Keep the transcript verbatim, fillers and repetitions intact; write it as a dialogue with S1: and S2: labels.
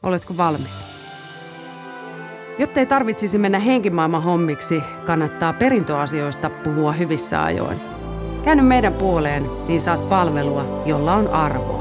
S1: Oletko valmis? Jottei tarvitsisi mennä henkimaailman hommiksi, kannattaa perintöasioista puhua hyvissä ajoin. Käänny meidän puoleen, niin saat palvelua, jolla on arvoa.